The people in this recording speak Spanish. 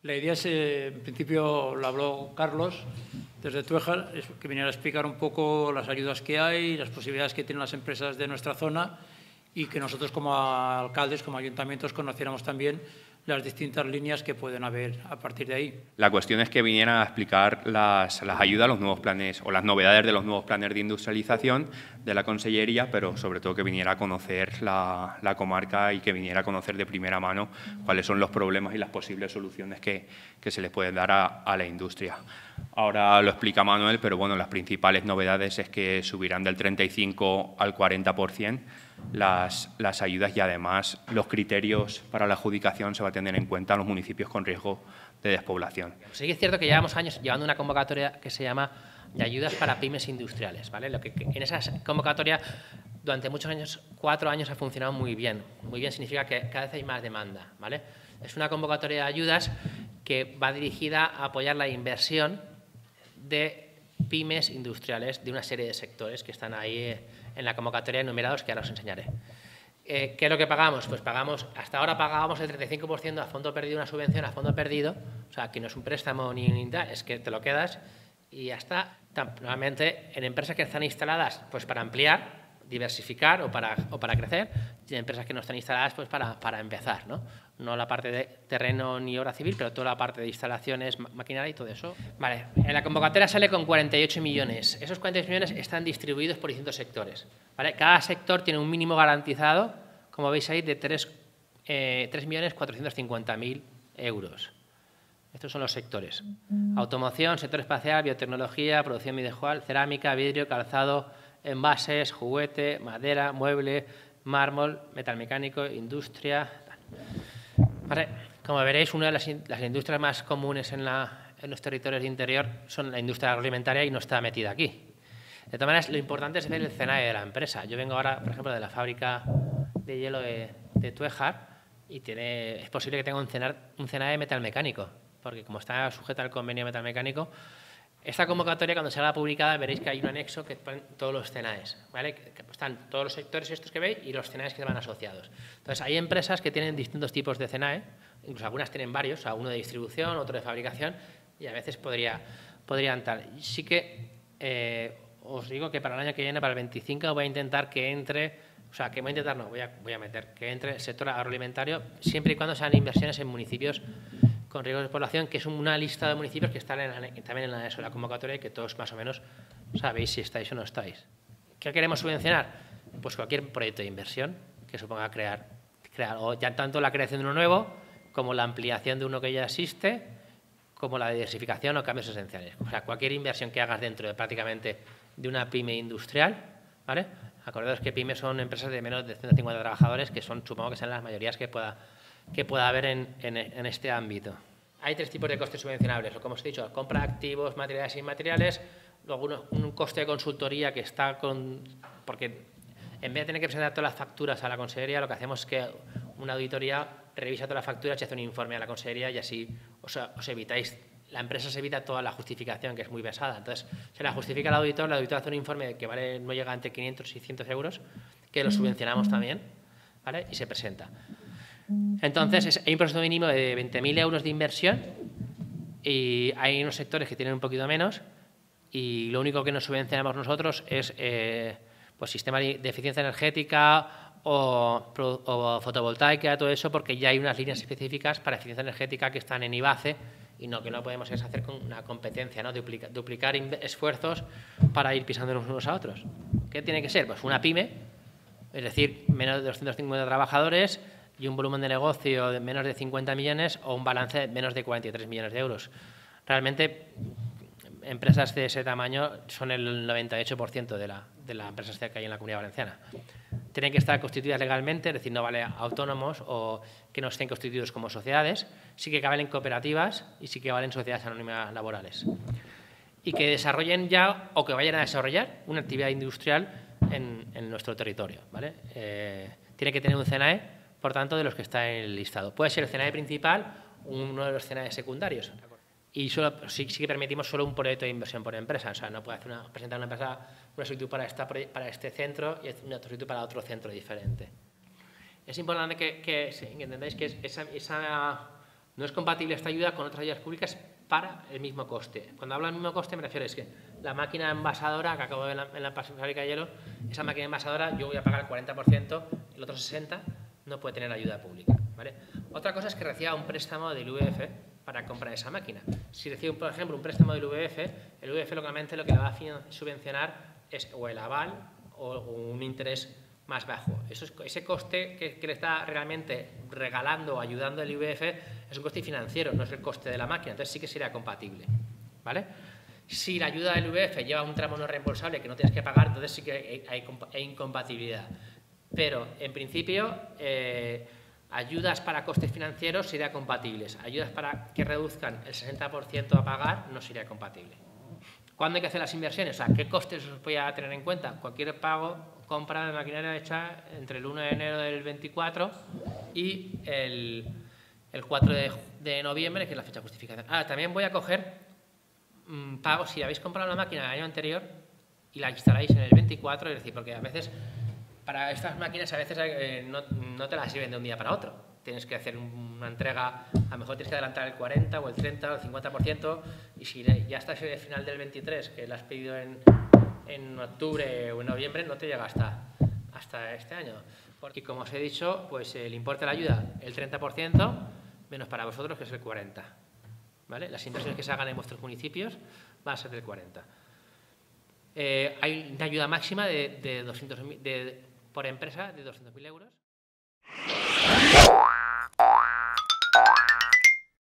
La idea es, en principio lo habló Carlos, desde Tuejar, es que viniera a explicar un poco las ayudas que hay, las posibilidades que tienen las empresas de nuestra zona y que nosotros como alcaldes, como ayuntamientos, conociéramos también las distintas líneas que pueden haber a partir de ahí. La cuestión es que vinieran a explicar las ayudas, los nuevos planes o las novedades de los nuevos planes de industrialización de la Consellería, pero sobre todo que viniera a conocer la comarca y que viniera a conocer de primera mano cuáles son los problemas y las posibles soluciones que se les pueden dar a la industria. Ahora lo explica Manuel, pero bueno, las principales novedades es que subirán del 35 al 40% las ayudas y además los criterios para la adjudicación se va a tener en cuenta a los municipios con riesgo de despoblación. Sí que es cierto que llevamos años llevando una convocatoria que se llama de ayudas para pymes industriales, ¿vale? Lo que en esa convocatoria durante muchos años, 4 años, ha funcionado muy bien. Muy bien significa que cada vez hay más demanda, ¿vale? Es una convocatoria de ayudas que va dirigida a apoyar la inversión de pymes industriales de una serie de sectores que están ahí en la convocatoria enumerados, que ahora os enseñaré. ¿Qué es lo que pagamos? Pues pagamos, hasta ahora pagábamos el 35% a fondo perdido, una subvención a fondo perdido, o sea, que no es un préstamo ni tal, es que te lo quedas y ya está. Normalmente en empresas que están instaladas pues para ampliar, diversificar o para crecer, y empresas que no están instaladas pues para empezar, ¿no? No la parte de terreno ni obra civil, pero toda la parte de instalaciones, maquinaria y todo eso. Vale, en la convocatoria sale con 48 millones. Esos 48 millones están distribuidos por distintos sectores, ¿vale? Cada sector tiene un mínimo garantizado, como veis ahí, de 3.450.000 euros. Estos son los sectores. Automoción, sector espacial, biotecnología, producción audiovisual, cerámica, vidrio, calzado, envases, juguete, madera, mueble, mármol, metalmecánico, industria. Vale. Como veréis, una de las industrias más comunes en los territorios de interior son la industria agroalimentaria y no está metida aquí. De todas maneras, lo importante es ver el CENAE de la empresa. Yo vengo ahora, por ejemplo, de la fábrica de hielo de Tuejar y es posible que tenga un CENAE metalmecánico, porque como está sujeta al convenio metalmecánico, esta convocatoria, cuando será publicada, veréis que hay un anexo que ponen todos los CENAEs, ¿vale? Que están todos los sectores estos que veis y los CENAEs que van asociados. Entonces, hay empresas que tienen distintos tipos de CENAE, incluso algunas tienen varios, o sea, uno de distribución, otro de fabricación, y a veces podrían tal. Sí que os digo que para el año que viene, para el 25, voy a intentar que entre, o sea, que voy a intentar, no, voy a meter, que entre el sector agroalimentario, siempre y cuando sean inversiones en municipios con riesgo de despoblación, que es una lista de municipios que están también en la convocatoria y que todos más o menos sabéis si estáis o no estáis. ¿Qué queremos subvencionar? Pues cualquier proyecto de inversión que suponga crear o ya tanto la creación de uno nuevo como la ampliación de uno que ya existe, como la diversificación o cambios esenciales. O sea, cualquier inversión que hagas dentro de prácticamente de una pyme industrial, ¿vale? Acordaos que pymes son empresas de menos de 150 trabajadores, que son, supongo que sean las mayorías que pueda haber en este ámbito. Hay 3 tipos de costes subvencionables, o como os he dicho, compra de activos, materiales e inmateriales, luego un coste de consultoría que está porque en vez de tener que presentar todas las facturas a la Consellería, lo que hacemos es que una auditoría revisa todas las facturas y hace un informe a la Consellería y así os evitáis, la empresa se evita toda la justificación, que es muy pesada. Entonces, se la justifica el auditor hace un informe que no llega entre 500 y 600 euros, que lo subvencionamos también, ¿vale? Y se presenta. Entonces, hay un presupuesto mínimo de 20.000 euros de inversión y hay unos sectores que tienen un poquito menos y lo único que nos subvencionamos nosotros es pues sistemas de eficiencia energética o fotovoltaica, todo eso, porque ya hay unas líneas específicas para eficiencia energética que están en IBACE y lo que no podemos es hacer con una competencia, ¿no? Duplicar esfuerzos para ir pisándonos unos a otros. ¿Qué tiene que ser? Pues una pyme, es decir, menos de 250 trabajadores y un volumen de negocio de menos de 50 millones o un balance de menos de 43 millones de euros. Realmente, empresas de ese tamaño son el 98% de las empresas que hay en la Comunidad Valenciana. Tienen que estar constituidas legalmente, es decir, no vale autónomos o que no estén constituidos como sociedades, sí que valen cooperativas y sí que valen sociedades anónimas laborales. Y que desarrollen ya o que vayan a desarrollar una actividad industrial en nuestro territorio, ¿vale? Tiene que tener un CENAE, por tanto, de los que está en el listado. Puede ser el CENAE principal o uno de los CENAE secundarios. Y sí que permitimos solo un proyecto de inversión por empresa. O sea, no puede presentar una empresa una solicitud para este centro y una solicitud para otro centro diferente. Es importante que entendáis que esa No es compatible esta ayuda con otras ayudas públicas para el mismo coste. Cuando hablo del mismo coste me refiero a que la máquina envasadora que acabo de ver en la fábrica de hielo, esa máquina envasadora yo voy a pagar el 40%, el otro 60% no puede tener ayuda pública, ¿vale? Otra cosa es que reciba un préstamo del VF para comprar esa máquina. Si recibe, por ejemplo, un préstamo del VF, el VF localmente lo que le va a subvencionar es o el aval o un interés más bajo. Ese coste que le está realmente regalando o ayudando el IVF es un coste financiero, no es el coste de la máquina, entonces sí que sería compatible, ¿vale? Si la ayuda del IVF lleva un tramo no reembolsable que no tienes que pagar, entonces sí que hay incompatibilidad. Pero, en principio, ayudas para costes financieros serían compatibles. Ayudas para que reduzcan el 60% a pagar no sería compatible. ¿Cuándo hay que hacer las inversiones? O sea, ¿qué costes os voy a tener en cuenta? Cualquier compra de maquinaria hecha entre el 1 de enero del 24 y el 4 de noviembre, que es la fecha de justificación. También voy a coger pagos si habéis comprado la máquina el año anterior y la instaláis en el 24, es decir, porque a veces para estas máquinas a veces no te las sirven de un día para otro. Tienes que hacer una entrega, a lo mejor tienes que adelantar el 40 o el 30 o el 50%, y si ya estás al final del 23, que lo has pedido en octubre o en noviembre, no te llega hasta este año. Porque, como os he dicho, pues el importe de la ayuda, el 30%, menos para vosotros, que es el 40%. ¿Vale? Las inversiones que se hagan en vuestros municipios van a ser del 40%. Hay una ayuda máxima por empresa de 200.000 euros.